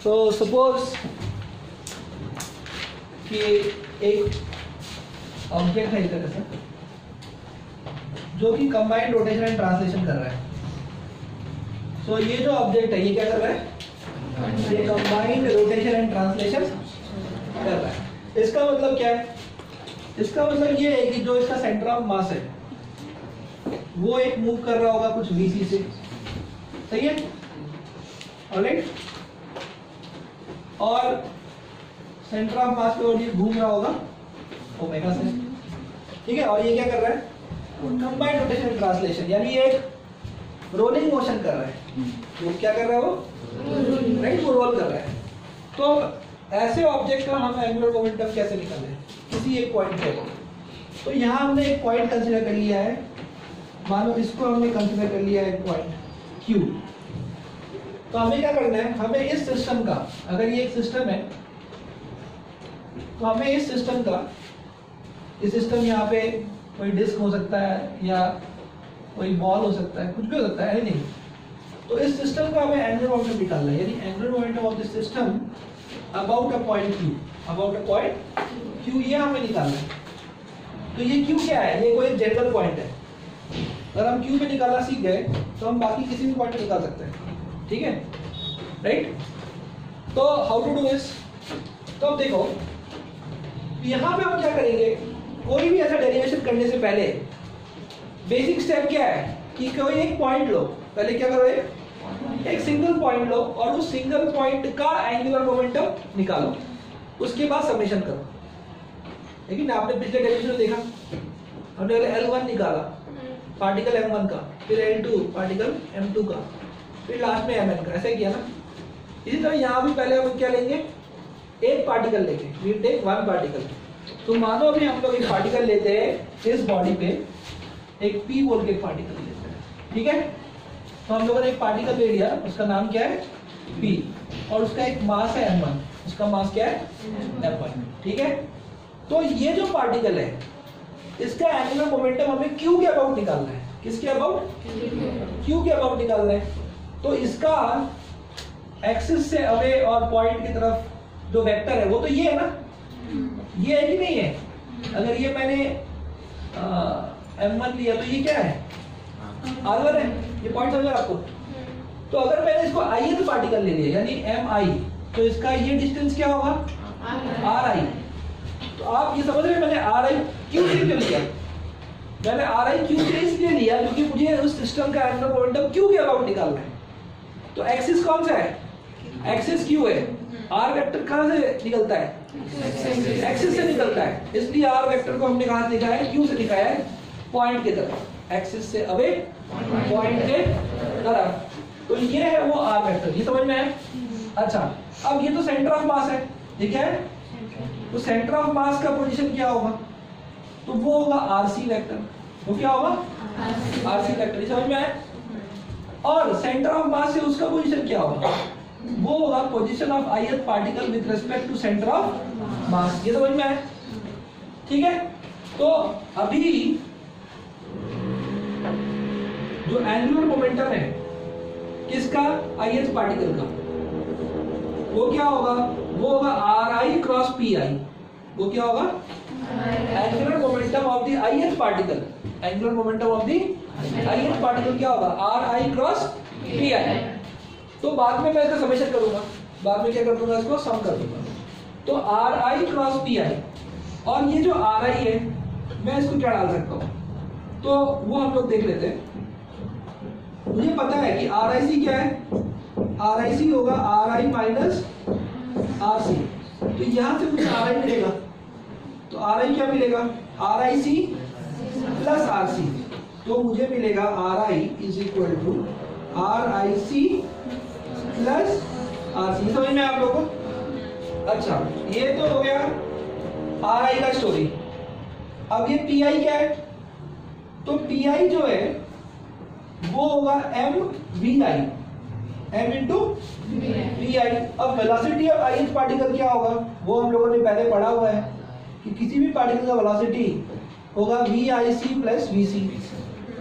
तो सपोज कि एक ऑब्जेक्ट है इस तरह से जो कि कंबाइंड रोटेशन एंड ट्रांसलेशन कर रहा है। सो ये जो ऑब्जेक्ट है ये क्या कर रहा है, ये कंबाइंड रोटेशन एंड ट्रांसलेशन कर रहा है। इसका मतलब क्या है, इसका मतलब ये है कि जो इसका सेंटर ऑफ मास है वो एक मूव कर रहा होगा कुछ VC से, सही है, ऑलराइट, और सेंटर ऑफ मास पे और ये घूम रहा होगा ओमेगा से, ठीक है। और ये क्या कर रहा है, कंबाइंड रोटेशन एंड ट्रांसलेशन, यानी ये एक रोलिंग मोशन कर रहा है। वो क्या कर रहा है, वो राइट, वो रोल कर रहा है। तो ऐसे ऑब्जेक्ट का हम एंगुलर मोमेंटम कैसे निकालें, किसी एक पॉइंट पे। तो यहाँ हमने एक पॉइंट कंसीडर कर लिया है, मानो इसको हमने कंसीडर कर लिया है एक पॉइंट Q। तो हमें क्या करना है, हमें इस सिस्टम का, अगर ये एक सिस्टम है तो हमें इस सिस्टम का, इस सिस्टम यहाँ पे कोई डिस्क हो सकता है या कोई बॉल हो सकता है, कुछ भी हो सकता है, एनीथिंग। तो इस सिस्टम का हमें एंगुलर मोमेंटम निकालना है, यानी angular momentum of this system about a point Q, about a point Q, ये हमें निकालना है। तो ये Q क्या है, ये कोई जनरल पॉइंट है। अगर हम Q पे निकालना सीख गए तो हम बाकी किसी भी पॉइंट पे निकाल सकते हैं, ठीक है, राइट। तो हाउ टू डू दिस, तो अब देखो यहाँ पे हम क्या करेंगे, कोई भी ऐसा डेरिवेशन करने से पहले बेसिक स्टेप क्या है कि कोई एक पॉइंट लो, पहले क्या करो, एक सिंगल पॉइंट लो और उस सिंगल पॉइंट का एंगुलर मोमेंटम निकालो, उसके बाद समेशन करो। लेकिन आपने पिछले डेरिवेशन में देखा, हमने L1 निकाला पार्टिकल M1 का, फिर L2 पार्टिकल M2 का, फिर लास्ट में Mn का, ऐसे किया ना। इसी तरह यहाँ भी पहले हम क्या लेंगे, एक पार्टिकल लेंगे, वी टेक वन पार्टिकल। तो मानो अभी हम लोग एक पार्टिकल लेते हैं, इस बॉडी पे एक P बोल के पार्टिकल लेते हैं, ठीक है। तो हम लोगों ने एक पार्टिकल ले लिया, उसका नाम क्या है P, और उसका एक मास है M1, उसका मास क्या है M1, ठीक है। तो ये जो पार्टिकल है इसका एंगुलर मोमेंटम हमें Q के अबाउट निकालना है, किसके अबाउट, Q के अबाउट निकालना है। तो इसका एक्सिस से अवे और पॉइंट की तरफ जो वेक्टर है वो तो ये है ना, ये है कि नहीं है। अगर ये मैंने M1 लिया तो ये क्या है, R1 है, ये पॉइंट समझ आपको। तो अगर मैंने इसको ith पार्टिकल ले लिया यानी Mi, तो इसका ये डिस्टेंस क्या होगा, Ri। तो आप ये समझ रहे हैं मैंने Ri क्यों से क्यों लिया, मैंने Ri क्यों से इसलिए लिया क्योंकि मुझे उस सिस्टम का एंगुलर मोमेंटम Q के अबाउट निकालना है। तो एक्सिस कौन सा है, एक्सिस Q है। R वेक्टर कहाँ से निकलता है, एक्सिस से निकलता है, इसलिए R वेक्टर को हमने कहाँ से लिखा है, Q से लिखा है, पॉइंट की तरफ, एक्सिस से अवे पॉइंट के तरफ। तो ये है वो R वेक्टर, ये समझ में है। अच्छा, अब ये तो सेंटर ऑफ मास है, ये क्या है, तो सेंटर ऑफ मास का पोजीशन क्या होगा, तो वो होगा RC वेक्टर, वो क्या होगा RC वेक्टर, ये समझ में है। और सेंटर ऑफ मास से उसका पोजीशन क्या होगा, वो होगा position of ith particle with respect to centre of mass, ये समझ में है, ठीक है। तो अभी जो एंगुलर मोमेंटम है किसका, ith पार्टिकल का, वो क्या होगा, वो होगा Ri क्रॉस Pi, वो क्या होगा, angular momentum of the ith particle, angular momentum of the ith particle क्या होगा, Ri क्रॉस Pi। तो बाद में मैं इसका समेशन करूंगा, बाद में क्या कर दूंगा, इसको सम कर दूंगा। तो Ri क्रॉस Pi, और ये जो Ri है मैं इसको क्या डाल सकता हूँ, तो वो हम लोग देख लेते हैं। मुझे पता है कि RIC क्या है, RIC होगा Ri माइनस RC। तो यहां से मुझे Ri मिलेगा, तो Ri क्या मिलेगा, RIC प्लस RC। तो मुझे मिलेगा Ri is equal to RIC plus RC, समझ में आप लोगों को। अच्छा, ये तो हो गया Ri का स्टोरी। अब ये Pi क्या है, तो Pi जो है वो होगा MVI, M इंटू VI। अब वेलोसिटी ऑफ ith पार्टिकल क्या होगा, वो हम लोगों ने पहले पढ़ा हुआ है कि किसी भी पार्टिकल का वेलोसिटी होगा VIC plus VC,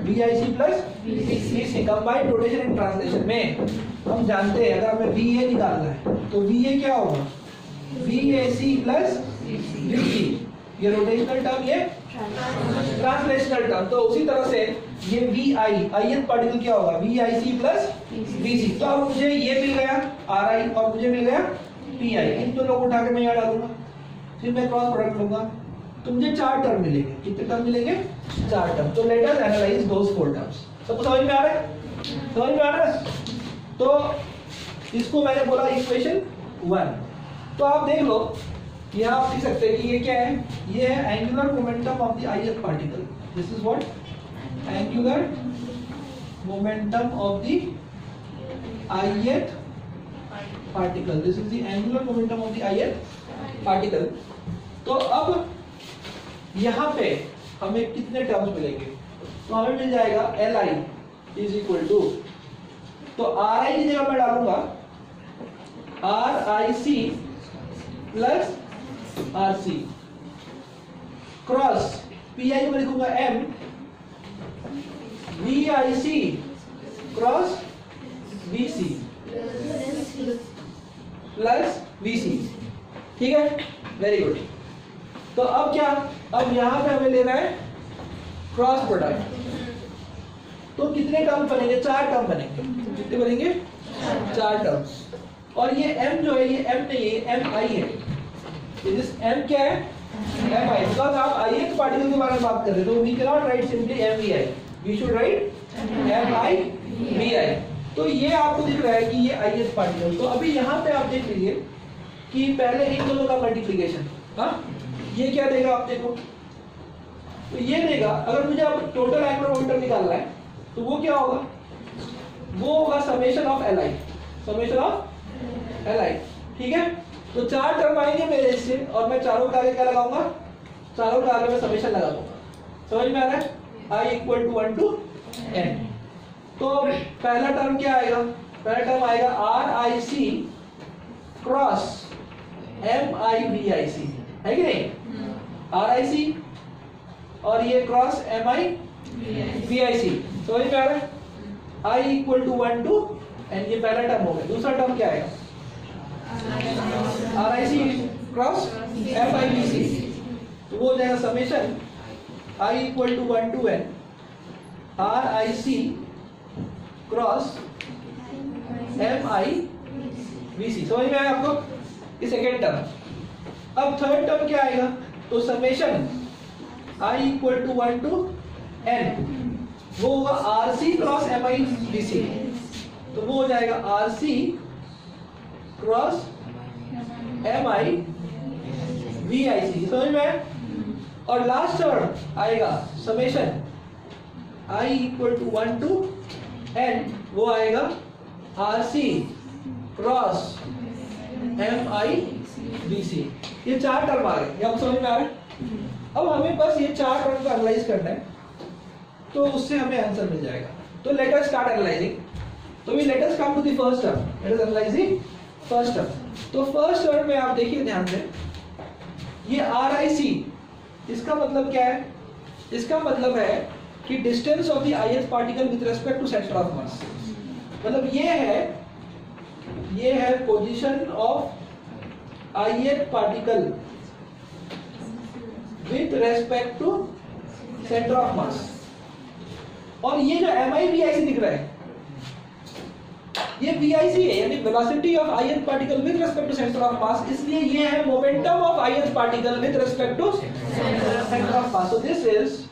VIC plus VC। Combined rotation and translation में हम जानते हैं अगर हमें VA निकालना है तो VA क्या होगा, VAC प्लस VC। ये रोटेशनल टर्म, ये ट्रांसलेशनल टर्म। तो उसी तरह से ये VI ith पार्टिकल क्या होगा, VIC प्लस VC। तो अब मुझे ये मिल गया RI और मुझे मिल गया PI। इन दोनों को उठा के मैं यहाँ डालूंगा, फिर मैं क्रॉस प्रोडक्ट लूंगा तो मुझे 4 टर्म मिलेंगे। कितने टर्म मिलेंगे, 4 टर्म। तो let us analyse those 4 terms. सबको समझ में आ रहा है, समझ में आ रहा है? तो इसको मैंने बोला इक्वेशन 1। तो आप देख लो, यहाँ आप देख सकते हैं कि ये क्या है, ये है angular momentum of the ith particle. This is what, angular momentum of the ith particle. This is the angular momentum of the ith particle. तो अब यहाँ पे हमें कितने टर्म्स मिलेंगे, तो हमें मिल जाएगा Li इज इक्वल टू, तो Ri की जगह मैं डालूंगा RIC plus RC cross PI में लिखूंगा M VIC cross VC plus VC। ठीक है, वेरी गुड। तो अब क्या, अब यहां पे हमें लेना है क्रॉस प्रोडक्ट। तो कितने टर्म बनेंगे, 4 टर्म बनेंगे। कितने बनेंगे, 4 टर्म्स। और ये M जो है, ये M नहीं है, MI है। ये M क्या है, MI। बिकॉज आप ith पार्टिकल के बारे में बात कर रहे हो, तो we can not write simply MVI, we should write MI VI। तो ये आपको दिख रहा है कि ये ith पार्टिकल। तो अभी यहाँ पे आप देख लीजिए कि पहले इन दोनों का मल्टीप्लिकेशन, हाँ ये क्या देगा आप देखो, तो ये देगा, अगर मुझे अब टोटल एंगुलर मोमेंटम निकालना है तो वो क्या होगा, वो होगा summation of Li, summation of Li। ठीक है, तो 4 टर्म आएंगे मेरे इससे, और मैं चारों के आगे क्या लगाऊंगा, चारों के आगे मैं समेशन लगा दूंगा। समझ में आ रहा है, I equal to 1 to n। तो पहला टर्म क्या आएगा, पहला टर्म आएगा RIC क्रॉस MIVIC, है कि नहीं, RIC और ये क्रॉस MIVIC। समझ में आ रहा है, I equal to 1 to n। ये पहला टर्म हो गया। दूसरा टर्म क्या आएगा, RIC क्रॉस MIVC। तो वो हो जाएगा summation I equal to 1 to n RIC cross MIVC। समझ में आया आपको, ये सेकेंड टर्म। अब थर्ड टर्म क्या आएगा, तो summation I equal to 1 to n, वो होगा RC क्रॉस MIVC। तो वो हो जाएगा RC क्रॉस MIVIC। समझ में आया? और लास्ट टर्म आएगा summation I equal to 1 to n, वो आएगा RC क्रॉस MIVC। ये 4 टर्म आ गए, अब समझ में आ रहा है? अब हमें बस ये 4 टर्म का एनालाइज करना है, तो उससे हमें आंसर मिल जाएगा। तो लेट अस स्टार्ट एनालाइजिंग। तो we let us come to the first term, let us analyse the first term. तो फर्स्ट टर्म में आप देखिए ध्यान से, ये RIC, इसका मतलब क्या है, इसका मतलब है कि distance of the ith particle with respect to centre of mass. मतलब ये है position of ith particle with respect to centre of mass. और ये जो MIVIC दिख रहा है, ये VIC है, यानी velocity of ith particle with respect to centre of mass. इसलिए ये है momentum of ith particle with respect to centre of mass. So this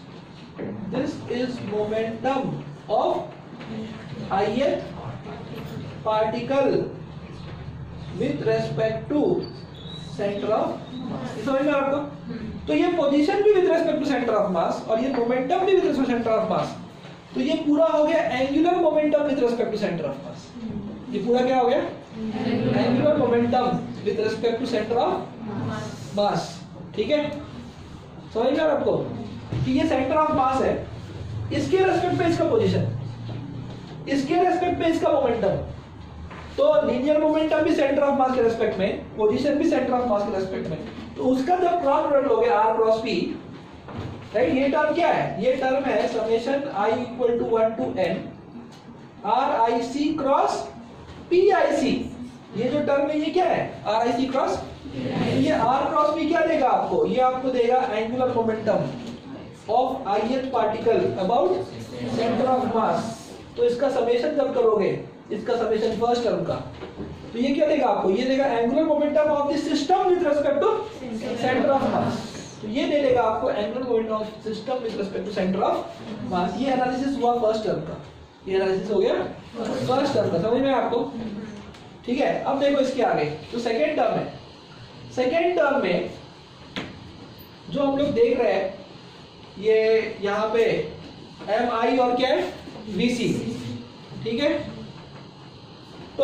is momentum of ith particle with respect to centre of mass. समझ में आपको? तो ये position भी with respect to centre of mass और ये मोमेंटम भी with respect to centre of mass. तो ये पूरा हो गया angular momentum with respect to centre of mass. ये पूरा क्या हो गया, angular momentum with respect to centre of mass. ठीक है, समझ गया आपको कि ये सेंटर ऑफ मास है, इसके रेस्पेक्ट पे इसका पोजीशन, इसके रेस्पेक्ट पे इसका मोमेंटम। तो लीनियर मोमेंटम भी सेंटर ऑफ मास के रेस्पेक्ट में, पोजीशन भी सेंटर ऑफ मास के रेस्पेक्ट में। तो उसका जब क्रॉस प्रोडक्ट हो गया R क्रॉस P, राइट। ये टर्म क्या है? ये टर्म है summation i equal to 1 to n RIC cross PIC। ये जो टर्म है ये क्या है? RIC cross. ये R क्रॉस P क्या देगा आपको? ये आपको देगा angular momentum of ith particle about centre of mass. तो इसका समेशन जब करोगे, इसका समेशन फर्स्ट टर्म का, तो ये क्या देगा आपको? ये देगा angular momentum of the system with respect to centre of mass. तो ये दे देगा आपको angular momentum of system with respect to centre of mass. ये एनालिसिस हुआ फर्स्ट टर्म का, ये एनालिसिस हो गया फर्स्ट टर्म का। समझ में आपको? ठीक है। अब देखो इसके आगे तो सेकेंड टर्म है। सेकेंड टर्म में जो हम लोग देख रहे हैं, ये यहाँ पे MI और क्या है? VC। ठीक है। तो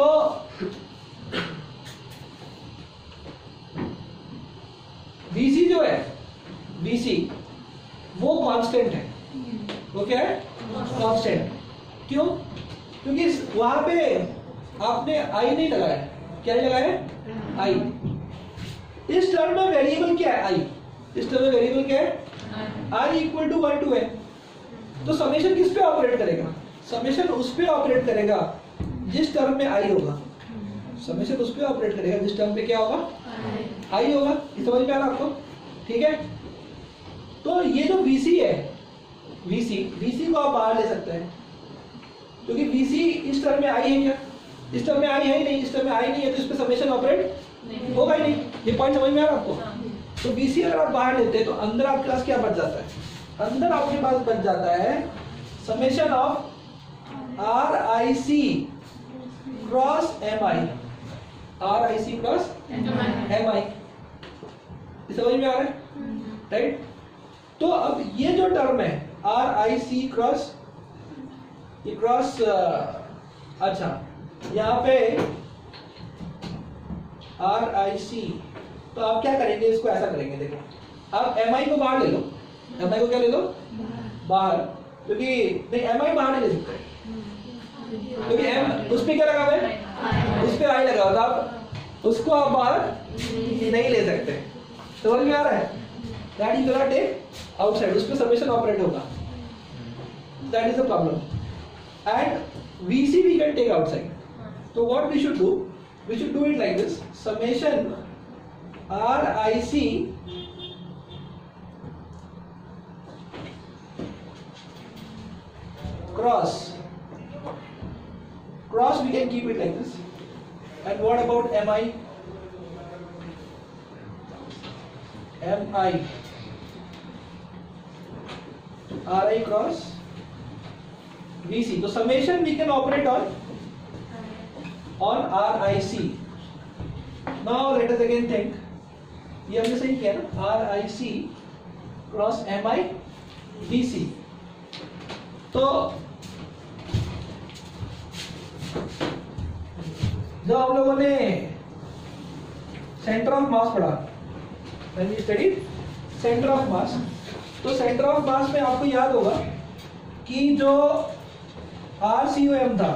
VC जो है, VC वो कांस्टेंट है। वो क्या है? कांस्टेंट। क्यों? क्योंकि वहां पे आपने I नहीं लगाया। क्या नहीं लगाया? I। इस टर्म में वेरिएबल क्या है? I। इस टर्म में वेरिएबल क्या है? I equal to 1 to n। तो समेशन किस पे ऑपरेट करेगा? समेशन उस पे ऑपरेट करेगा जिस टर्म में I होगा। समेशन उस पे ऑपरेट करेगा जिस टर्म पे क्या होगा? I होगा। ये समझ में आ रहा आपको? ठीक है। तो ये जो VC है, VC को आप बाहर ले सकते हैं, क्योंकि VC इस टर्म में I है क्या? इस टर्म में I है ही नहीं। इस टर्म में I नहीं है तो इस पे समेशन ऑपरेट होगा ही नहीं। ये पॉइंट समझ में आ रहा आपको? तो VC अगर आप बाहर लेते हैं तो अंदर आपके पास क्या बच जाता है? अंदर आपके पास बच जाता है summation of RIC cross MI। RIC cross MI। समझ में आ रहा है? राइट। तो अब ये जो टर्म है RIC क्रॉस, ये क्रॉस, अच्छा यहाँ पे RIC, तो आप क्या करेंगे? इसको ऐसा करेंगे, देखो आप MI को बाहर ले लो। MI को क्या ले लो? बाहर। क्योंकि नहीं, MI बाहर नहीं ले सकते, क्योंकि M उस पे क्या लगा हुआ है? उस पे I लगा हुआ था। आप उसको आप बाहर नहीं ले सकते। समझ में आ रहा है? That is not take outside. उस पे समेशन ऑपरेट होगा। That is the problem. And VC we can take outside. So what we should do? We should do it like this. Summation RIC cross we can keep it like this. And what about MI? RI cross VC. So summation we can operate on RIC. Now let us again think. ये हमने सही किया ना? RIC cross MI VC। तो जब हम लोगों ने सेंटर ऑफ मास पढ़ा, when we studied centre of mass, तो सेंटर ऑफ मास में आपको याद होगा कि जो RCOM था,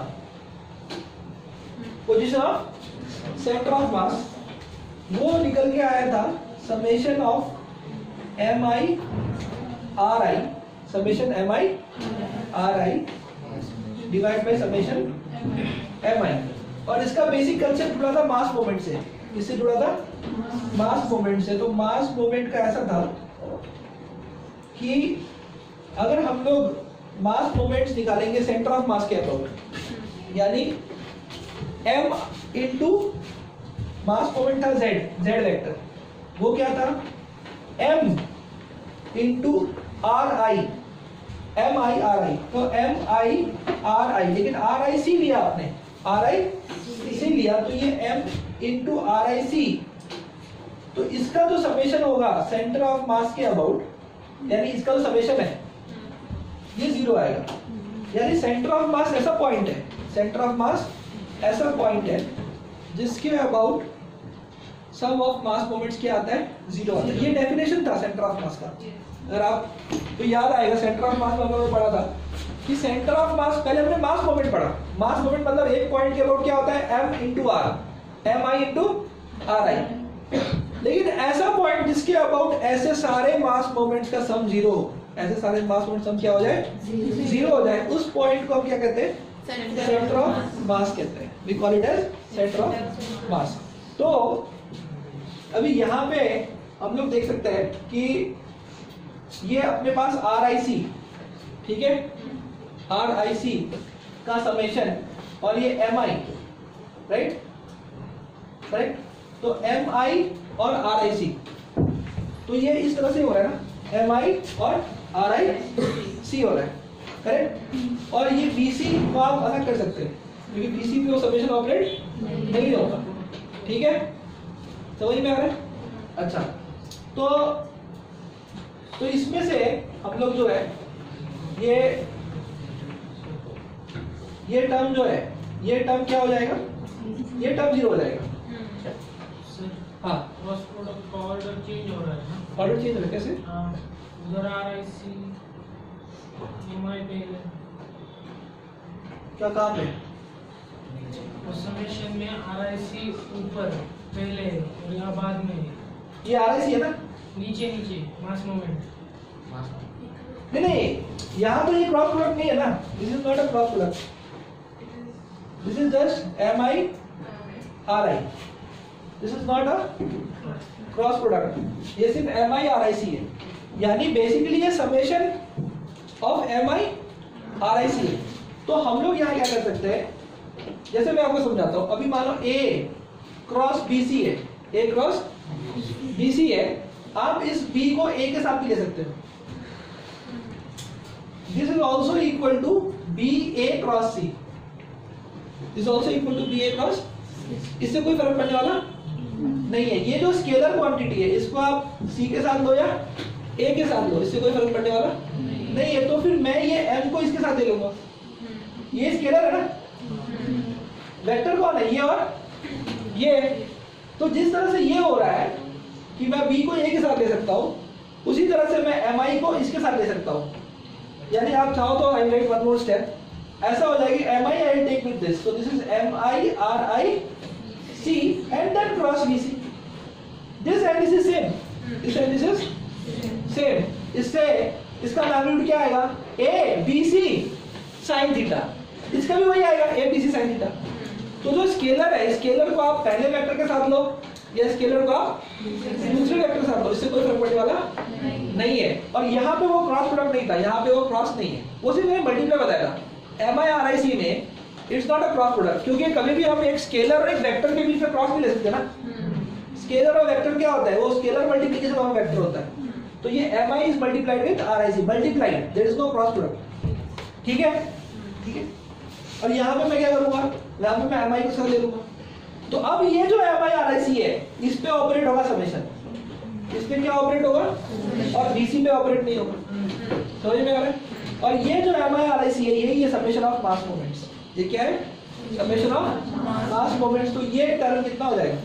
position of centre of mass, वो निकल के आया था summation of MI RI, summation MI RI divide by summation MI। और इसका बेसिक कंसेप्ट जुड़ा था मास मोमेंट से। किससे जुड़ा था? मास मोमेंट से। तो मास मोमेंट का ऐसा था कि अगर हम लोग मास मोमेंट्स निकालेंगे सेंटर ऑफ मास के अबाउट, यानी m इंटू मास मोमेंट था z वेक्टर, वो क्या था? m into RI, MI RI। तो MI RI, लेकिन RIC लिया आपने, RIC लिया, तो ये m इंटू RIC। तो इसका जो समेशन होगा सेंटर ऑफ मास के अबाउट, यानी इसका जो समेशन है ये 0 आएगा। यानी सेंटर ऑफ मास ऐसा पॉइंट है, सेंटर ऑफ मास ऐसा पॉइंट है जिसके about sum of mass moments क्या आता है? 0 आता है। ये डेफिनेशन था सेंटर ऑफ मास का। अगर आप तो याद आएगा सेंटर ऑफ मास में हमने पढ़ा था कि सेंटर ऑफ मास, पहले हमने मास मोमेंट पढ़ा। मास मोमेंट मतलब एक पॉइंट के अबाउट क्या होता है? m into R, MI into RI। लेकिन ऐसा पॉइंट जिसके अबाउट ऐसे सारे मास मोमेंट्स का सम 0 हो, ऐसे सारे मास मोमेंट सम क्या हो जाए, जीरो हो जाए, उस पॉइंट को हम क्या कहते हैं, सेंटर ऑफ मास कहते हैं, we call it as centre of mass. तो अभी यहाँ पे हम लोग देख सकते हैं कि ये अपने पास RIC, ठीक है, RIC का समेशन और ये MI, राइट, करेक्ट, तो MI और RIC, तो ये इस तरह से हो रहा है ना, MI और RIC हो रहा है, करेक्ट, और ये BC को आप अलग कर सकते हैं क्योंकि BC पे वो समेशन ऑपरेट नहीं होगा, ठीक है, समझ में आ रहा है? अच्छा, तो इसमें से हम लोग जो है ये टर्म जो है, ये टर्म क्या हो जाएगा, ये टर्म जीरो हो जाएगा। हाँ, क्रॉस प्रोडक्ट का ऑर्डर चेंज हो रहा है ना, ऑर्डर चेंज हो रहा है, कैसे? उधर RIC MI पे क्या काम है? उस समेशन में RIC ऊपर पहले और यहाँ बाद में, ये RIC है ना, नीचे नीचे मास मोमेंट, नहीं, यहाँ तो ये क्रॉस प्रोडक्ट नहीं है ना, this is not a cross product, this is just MI RI, this is not a cross product, ये सिर्फ MI RIC है, यानी बेसिकली ये समेशन ऑफ MI RIC है। तो हम लोग यहाँ क्या कर सकते हैं, जैसे मैं आपको समझाता हूँ, अभी मान लो A क्रॉस BC है, A क्रॉस BC है, आप इस B को A के साथ भी ले सकते हो, this is also equal to BA cross C, this also equal to BA cross, इससे कोई फर्क पड़ने वाला नहीं है। ये जो स्केलर क्वांटिटी है, इसको आप C के साथ लो या A के साथ लो, इससे कोई फर्क पड़ने वाला नहीं है। तो फिर मैं ये M को इसके साथ ले लूंगा, ये स्केलर है ना, वेक्टर कौन है, ये और ये। तो जिस तरह से ये हो रहा है कि मैं B को A के साथ ले सकता हूँ, उसी तरह से मैं MI को इसके साथ ले सकता हूँ। यानी आप चाहो तो I write one more step, ऐसा हो जाएगी MI I will take with this, so this is MI RIC and then cross BC, this and this is same, this and this is same, इससे इसका मैग्नीट्यूड क्या आएगा, ABC sin theta, इसका भी वही आएगा ABC sin थीटा। तो जो स्केलर है, स्केलर को आप पहले वेक्टर के साथ लो या स्केलर को आप दूसरे वेक्टर के साथ लो, इससे कोई फर्क पड़ने वाला नहीं है। और यहाँ पे वो क्रॉस प्रोडक्ट नहीं था, यहाँ पे वो क्रॉस नहीं है, वो सिर्फ मैंने मल्टीप्लाई बताया। MI RIC में it's not a cross product, क्योंकि कभी भी हम एक स्केलर और एक वेक्टर के बीच में क्रॉस नहीं ले सकते ना। स्केलर और वेक्टर क्या होता है, वो स्केलर मल्टीप्लिकेशन ऑफ वेक्टर होता है। तो ये MI is multiplied with RIC, multiplied, there is no cross product, ठीक है, ठीक है। और यहाँ पे मैं क्या करूंगा, यहाँ पे मैं MI को साथ ले लूंगा। तो अब ये जो MI RIC है, इस पे ऑपरेट होगा समेशन, इस पे क्या ऑपरेट होगा, और BC पे ऑपरेट नहीं होगा, समझ में आ रहा है? और ये जो MI RIC है, यही है समेशन ऑफ मास मोमेंट्स। ये क्या है, समेशन ऑफ मास मोमेंट्स। तो ये टर्म कितना हो जाएगा,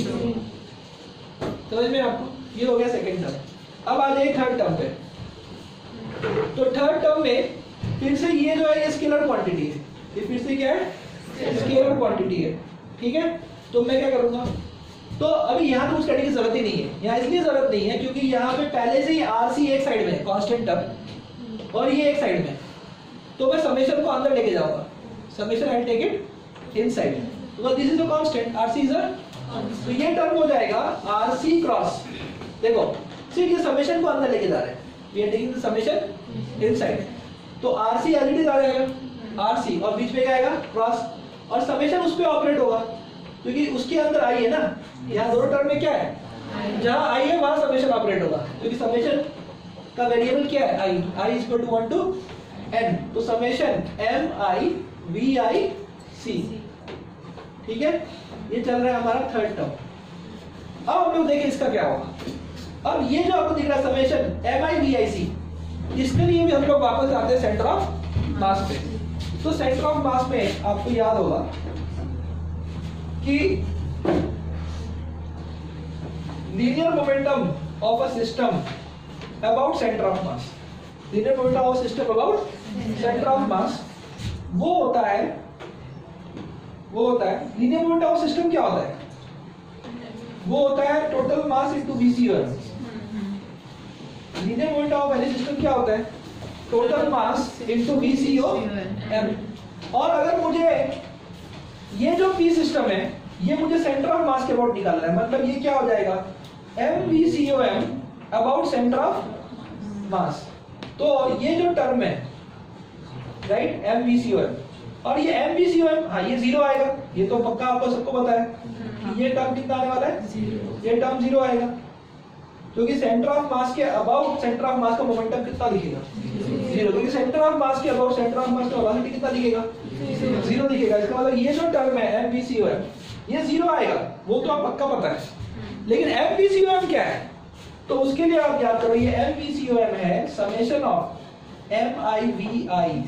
समझ में आपको? ये हो गया सेकंड टर्म। अब आ जाइए थर्ड टर्म पे। तो थर्ड टर्म में फिर से ये जो है, ये स्केलर क्वांटिटी है, ये फिर से क्या है, स्केलर क्वांटिटी है, ठीक है। तो मैं क्या करूंगा, तो अभी यहाँ तो उस कैटेगरी की जरूरत ही नहीं है, यहाँ इसलिए जरूरत नहीं है क्योंकि यहाँ पे पहले से ही RC एक साइड में है, कांस्टेंट टर्म, और ये एक साइड में। तो मैं समेशन को अंदर लेके जाऊंगा, summation I take it inside, because this is a constant, RC is a, तो ये टर्म हो जाएगा RC क्रॉस, देखो सिर्फ ये समेशन को अंदर लेके जा रहे हैं, we are taking the summation inside. तो RC एज इट इज आ जाएगा, RC, और बीच में क्या आएगा, क्रॉस, और समेशन उस पे ऑपरेट होगा क्योंकि उसके अंदर आई है ना। यहाँ दोनों टर्म में क्या है, जहां आई है वहां समेशन ऑपरेट होगा, क्योंकि समेशन का वेरिएबल क्या है, i is equal to 1 to n, तो समेशन MI VIC, ठीक है। ये चल रहा है हमारा थर्ड टर्म। अब हम लोग देखें इसका क्या होगा। अब ये जो आपको दिख रहा है समेशन MI VIC, इसके लिए भी हम लोग वापस आते हैं सेंटर ऑफ मास पे। तो सेंटर ऑफ मास में आपको याद होगा कि linear momentum of a system about centre of mass, linear momentum of system about centre of mass, वो होता है लीनियर मोमेंटम ऑफ सिस्टम क्या होता है, वो होता है total mass into VC। Linear momentum of any system क्या होता है? Total mass into VCO m। और अगर मुझे ये जो P सिस्टम है ये मुझे सेंटर ऑफ मास के अबाउट निकालना है, मतलब ये क्या हो जाएगा MVCOM about centre of mass. तो ये जो टर्म है राइट MVCOM और ये MVCOM, हाँ ये जीरो आएगा, ये तो पक्का आपको सबको पता है कि ये टर्म कितना आने वाला है, ये टर्म जीरो आएगा क्योंकि सेंटर ऑफ मास के अबाउट सेंटर ऑफ मास का मोमेंटम कितना दिखेगा, जीरो। क्योंकि सेंटर ऑफ मास के अबाउट सेंटर ऑफ मास का वेलोसिटी कितना दिखेगा, जीरो दिखेगा। इसका मतलब ये जो टर्म है MVCOM ये जीरो आएगा, वो तो आप पक्का पता है। लेकिन MVCOM क्या है? तो उसके लिए आप याद करो ये MVCOM है summation of MIVI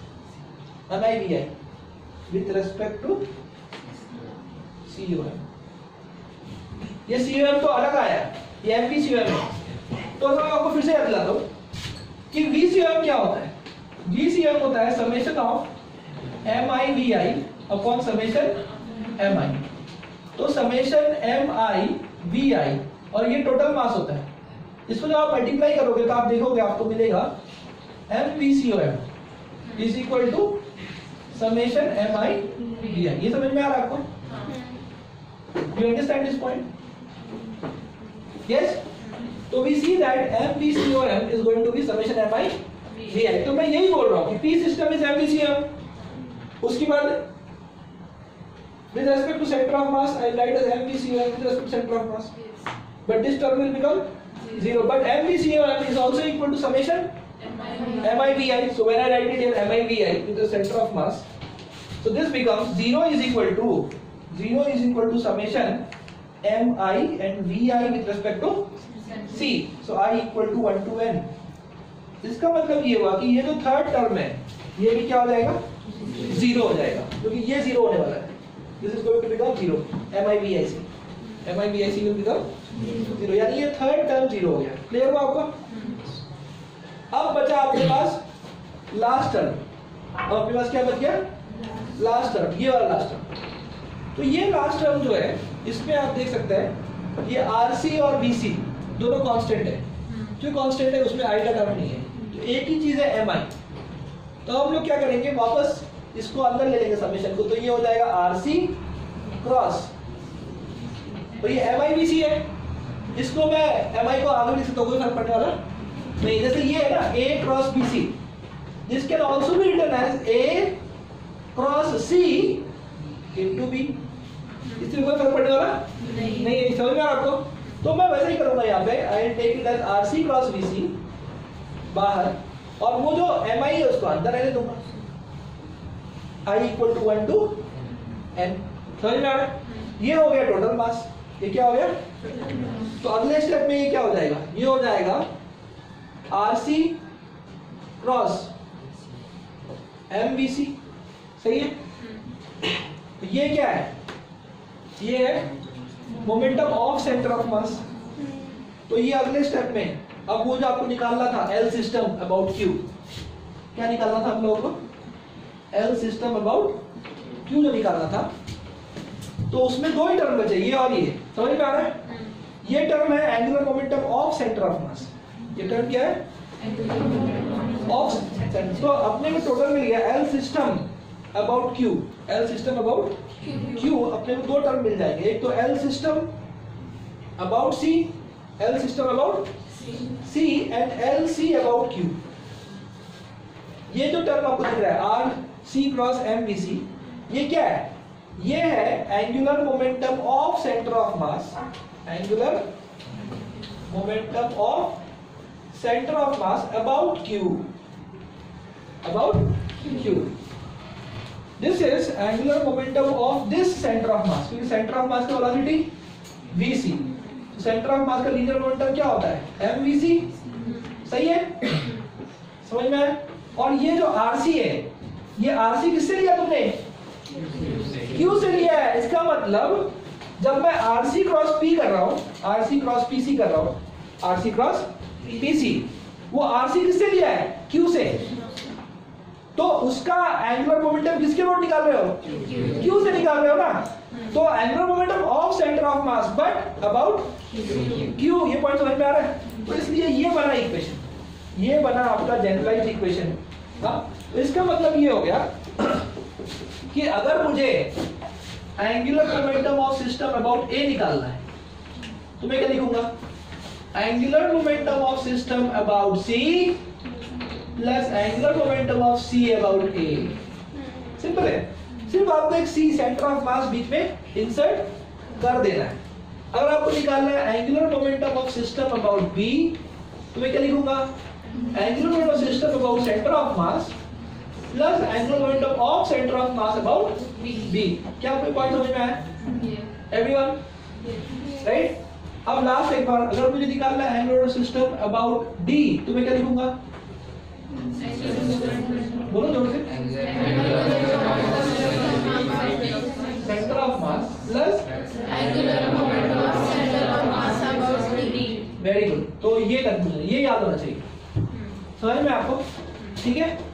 with respect to COM। ये COM तो अलग आया, ये MVCOM है। तो मैं आपको फिर से याद दिलाता हूं कि VCOM क्या होता है। VCOM होता है summation of MIVI upon summation MI। तो समेशन MIVI और ये टोटल मास होता है, इसको जब आप मल्टीप्लाई करोगे तो आप देखोगे आपको मिलेगा MVCOM is equal to summation MIVI। ये समझ में आ रहा है आपको? You understand this point? Yes? तो we see that MVCOM is going to be summation MIVI। तो मैं यही बोल रहा हूँ कि P system is MVCOM। उसके बाद with respect to center of mass I write as MVCOM with respect to center of mass, but this term will become zero, but MVCOM is also equal to summation MIVI। So when I write it here MIVI with the center of mass, so this becomes zero is equal to summation MI and VI with respect to C। So I equal to 1 to n। इसका मतलब ये हुआ कि ये जो third term है ये भी क्या हो जाएगा, जीरो हो जाएगा, क्योंकि ये जीरो होने वाला है। This is going to become zero MIVIC will become zero, यानी ये थर्ड टर्म जीरो हो गया। क्लियर हुआ आपको? अब बचा आपके पास लास्ट टर्म, अब आपके पास क्या बच गया, लास्ट टर्म, ये वाला लास्ट टर्म। तो ये लास्ट टर्म जो है इसमें आप देख सकते हैं ये RC और VC दोनों कांस्टेंट है। जो कांस्टेंट है उसमें I का टर्म नहीं है, तो एक ही चीज है MI। तो हम लोग क्या करेंगे, वापस इसको अंदर ले लेंगे समेशन को, तो ये हो जाएगा RC क्रॉस, तो ये MIVC है। इसको मैं MI को आगे लिख सकता हूँ, कोई फर्क पड़ने वाला नहीं। जैसे ये है ना A cross BC, this can also be written as A cross C into B। इससे कोई फर्क पड़ने वाला नहीं है, समझ में आ रहा आपको? तो मैं वैसे ही करूंगा, यहाँ पे I take it as RC cross VC बाहर, और वो जो MI है उसको अंदर रहने दूंगा, I equal to 1 to n। समझ में आ रहा है? ये हो गया टोटल मास, ये क्या हो गया? तो अगले स्टेप में ये क्या हो जाएगा, ये हो जाएगा RC क्रॉस MVC। सही है? तो ये क्या है, ये है momentum of centre of mass. तो ये अगले स्टेप में, अब वो जो आपको निकालना था L सिस्टम अबाउट Q, क्या निकालना था हम लोगों को, L सिस्टम अबाउट Q जो निकालना था, तो उसमें दो ही टर्म बचे, ये और ये। समझ में आ रहा है? ये टर्म है angular momentum of centre of mass. ये टर्म क्या है, ऑफ सेंटर। तो अपने को टोटल मिल गया L system about Q, L system about Q, अपने को दो टर्म मिल जाएंगे, एक तो L system about C, L system about C and LC about Q। ये जो टर्म आपको दिख रहा है RC क्रॉस MVC, ये क्या है, ये है angular momentum of centre of mass, angular momentum of centre of mass about Q, about Q। This is angular momentum of this center of mass, क्योंकि center of mass का velocity VC, तो center of mass का linear momentum क्या होता है, MVC। सही है? समझ में आया? और ये जो RC है, ये RC किससे लिया तुमने, Q से लिया है। इसका मतलब जब मैं RC क्रॉस P कर रहा हूँ, RC क्रॉस PC कर रहा हूँ, RC क्रॉस PC, वो RC किससे लिया है, Q से। तो उसका एंगुलर मोमेंटम किसके अबाउट निकाल रहे हो, Q से निकाल रहे हो ना। तो angular momentum of centre of mass but about Q, ये पॉइंट समझ में आ रहा है? तो इसलिए ये बना इक्वेशन, ये बना आपका जनरलाइज्ड इक्वेशन। तो इसका मतलब ये हो गया कि अगर मुझे angular momentum of system about A निकालना है तो मैं क्या लिखूंगा? Angular momentum of system about C plus angular momentum of C about A. Simple है, सिर्फ आपको एक सी सेंटर ऑफ मास बीच में इंसर्ट कर देना है। अगर आपको निकालना है angular momentum of system about B तो मैं क्या लिखूंगा? Angular momentum of system about centre of mass plus angular momentum of centre of mass about B. क्या आपको पॉइंट समझ में आया एवरीवन? राइट। अब लास्ट एक बार, अगर मुझे निकालना है एंगुलर सिस्टम अबाउट डी तो मैं क्या लिखूंगा? बोलो जोर से। Centre of mass plus angular momentum of centre of mass about D. Very good. तो ये कंक्लूजन, ये याद होना चाहिए। समझ में आपको? ठीक है।